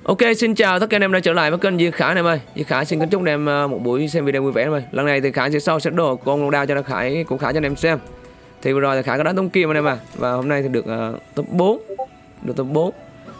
Ok, xin chào tất cả anh em đã trở lại với kênh Duy Khải anh em ơi. Duy Khải xin kính chúc anh em một buổi xem video vui vẻ anh em ơi. Lần này thì Khải sẽ so set đồ con long đao cho Khải của Khải cho anh em xem. Thì vừa rồi thì Khải có đánh tống kim anh em à. Và hôm nay thì được top 4. Được top 4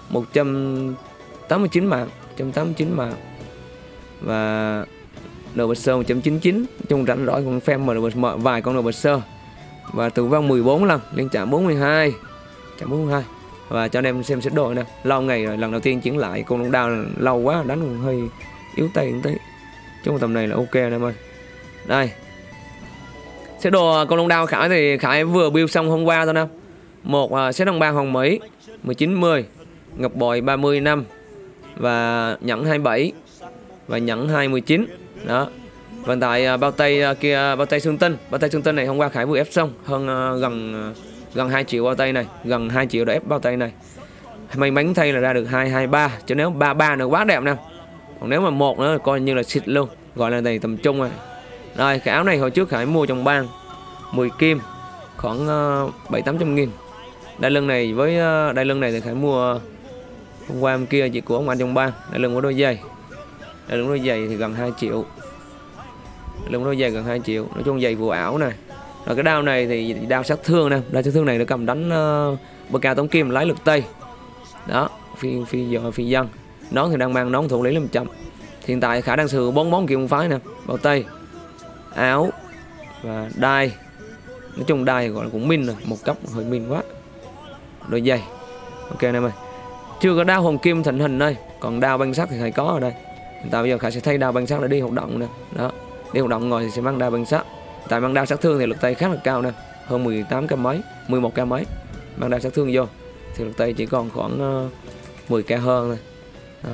189 mạng, 189 mạng. Và đồ bạch sơ 199. Chung rảnh rỗi con phim mà vài con đồ bạch sơ. Và tử vong 14 lần, liên chạm 42. Chạm 42. Và cho anh em xem set đồ nè. Lâu ngày rồi, lần đầu tiên chuyển lại con long đao lâu quá, đánh cũng hơi yếu tay một tí. Trong tầm này là ok anh em ơi. Đây. Set đồ con long đao Khải thì Khải vừa build xong hôm qua thôi nè. Một set đồng bang Hồng Mỹ 1910, ngọc bội 30 năm và nhẫn 27 và nhẫn 219. Đó. Và tại bao tay kia, bao tay xương tinh này hôm qua Khải vừa ép xong hơn gần 2 triệu bao tay này, gần 2 triệu đã ép bao tay này. May mắn thay là ra được 223, chứ nếu 33 nữa quá đẹp nè. Còn nếu mà một nữa coi như là xịt luôn, gọi là này tầm trung rồi. Rồi cái áo này hồi trước Khải mua trong bang 10 kim khoảng 700-800 nghìn. Đai lưng này với đai lưng này thì Khải mua hôm qua hôm kia chị của ông anh trong bang. Đai lưng của đôi giày, đai lưng đôi giày thì gần 2 triệu, đai lưng đôi giày gần 2 triệu. Nói chung giày vừa ảo này. Rồi cái đao này thì đao sát thương nè, đao sát thương này nó cầm đánh bờ cao tống kim lái lực tây. Đó, phi dân. Nón thì đang mang nón thủ lý 500. Hiện tại Khải đang sử dụng 4 món kim phái nè, bao tay, áo và đai. Nói chung đai gọi là cũng min rồi, một cấp hơi min quá. Đôi giày. Ok anh em ơi. Chưa có đao hồng kim thành hình đây, còn đao băng sắt thì Khải có ở đây. Hiện tại bây giờ Khải sẽ thay đao băng sắt để đi hoạt động nè. Đó, đi hoạt động rồi thì sẽ mang đao băng sắt. Tại mang đao sát thương thì lực tay khá là cao nè, hơn 18k mấy, 11k mấy. Mang đao sát thương vô thì lực tay chỉ còn khoảng 10k hơn thôi. Đó.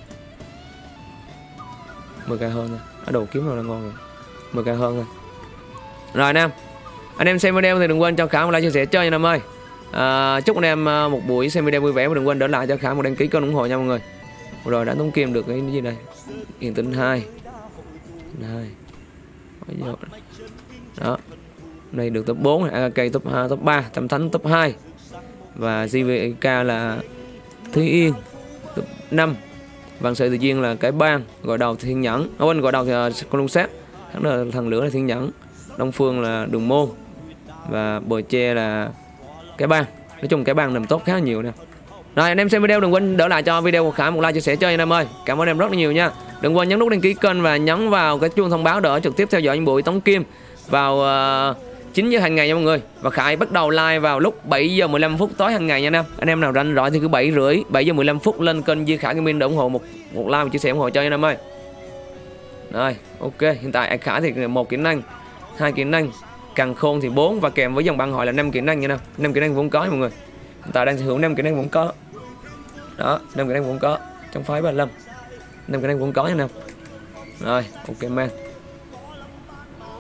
10k hơn thôi. Ở đồ kiếm nào là ngon rồi. 10k hơn thôi. Rồi anh em xem video thì đừng quên cho Khải một like, chia sẻ chơi nha anh em ơi. Chúc anh em một buổi xem video vui vẻ và đừng quên để lại cho Khải một đăng ký kênh ủng hộ nha mọi người. Rồi đã tống kim được cái gì đây? Yên tĩnh 2. Đó. Đây được top 4, AKK top 2, top 3, Tâm Thánh top 2. Và GVK là Thúy Yên top 5. Vàng sợi tự nhiên là cái bang, gọi đầu thì Thiên Nhẫn. Quên gọi đầu thì con lung sát. Thằng lửa là Thiên Nhẫn. Đông Phương là Đường Môn. Và bờ che là cái bang. Nói chung cái bang nằm tốt khá nhiều nè. Rồi anh em xem video đừng quên đỡ lại cho video của Khải một like, chia sẻ chơi anh em ơi. Cảm ơn em rất là nhiều nha. Đừng quên nhấn nút đăng ký kênh và nhấn vào cái chuông thông báo đỡ trực tiếp theo dõi những buổi tống kim vào 9 giờ hàng ngày nha mọi người. Và Khải bắt đầu live vào lúc 7 giờ 15 phút tối hàng ngày nha anh em. Anh em nào rảnh rỗi thì cứ 7 rưỡi, 7 giờ 15 phút lên kênh Duy Khải Gaming để ủng hộ một like và chia sẻ ủng hộ chơi anh em ơi. Rồi, ok, hiện tại Khải thì 1 kỹ năng, 2 kỹ năng, càng khôn thì 4 và kèm với dòng băng hội là 5 kỹ năng nha anh em. 5 kỹ năng vốn có mọi người. Hiện tại đang sở hữu 5 kỹ năng vốn có. Đó, 5 kỹ năng vốn có trong phái 35. 5 kỹ năng vốn có nha anh em. Rồi, ok man.